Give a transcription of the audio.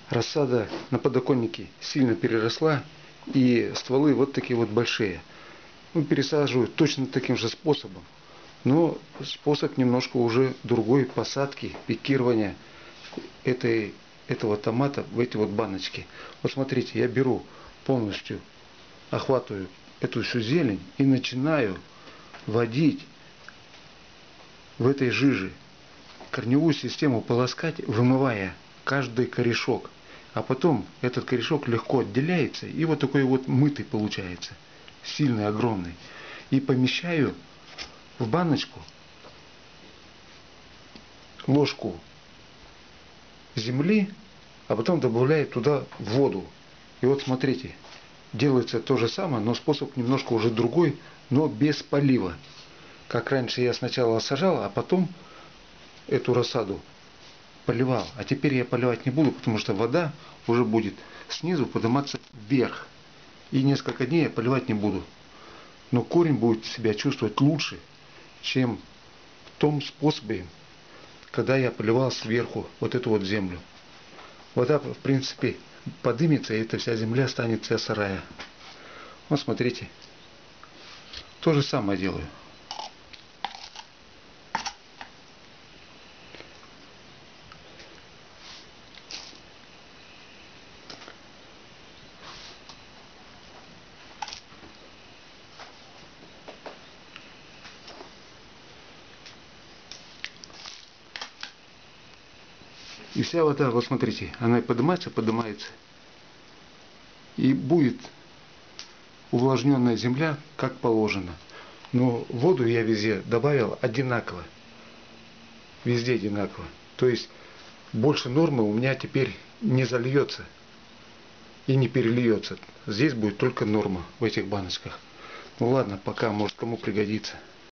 Рассада на подоконнике сильно переросла, и стволы вот такие вот большие. Пересаживаю точно таким же способом, но способ немножко уже другой посадки, пикирования этого томата в эти вот баночки. Вот смотрите, я беру полностью, охватываю эту всю зелень и начинаю вводить в этой жиже, корневую систему полоскать, вымывая каждый корешок. А потом этот корешок легко отделяется, и вот такой вот мытый получается, сильный, огромный. И помещаю в баночку ложку земли, а потом добавляю туда воду. И вот смотрите, делается то же самое, но способ немножко уже другой, но без полива. Как раньше я сначала сажал, а потом эту рассаду поливал. А теперь я поливать не буду, потому что вода уже будет снизу подниматься вверх. И несколько дней я поливать не буду. Но корень будет себя чувствовать лучше, чем в том способе, когда я поливал сверху вот эту вот землю. Вода, в принципе, поднимется, и эта вся земля станет вся сырая. Вот смотрите. То же самое делаю. И вся вода, вот смотрите, она поднимается, поднимается. И будет увлажненная земля, как положено. Но воду я везде добавил одинаково. Везде одинаково. То есть больше нормы у меня теперь не зальется и не перельется. Здесь будет только норма в этих баночках. Ну ладно, пока, может кому пригодится.